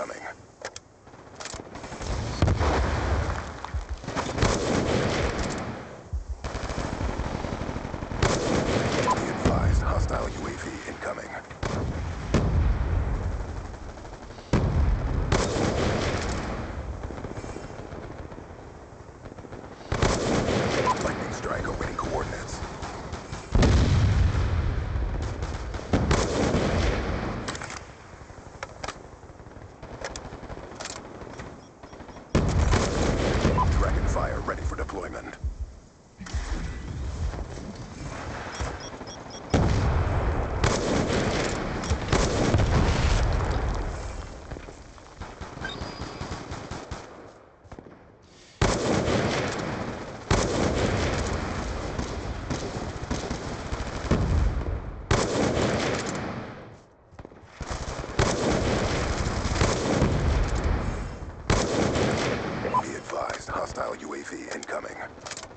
incoming. Be advised, hostile UAV incoming. Lightning strike awaiting coordinates. Dragon fire ready for deployment. Be advised, hostile UAV incoming.